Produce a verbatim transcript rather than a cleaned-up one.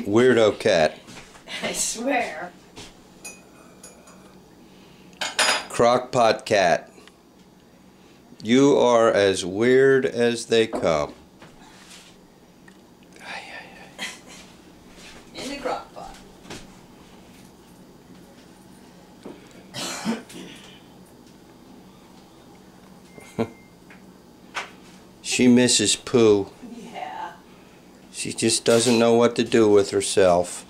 weirdo cat. I swear. Crockpot cat. You are as weird as they come. In the crock pot. She misses Pooh. Yeah. She just doesn't know what to do with herself.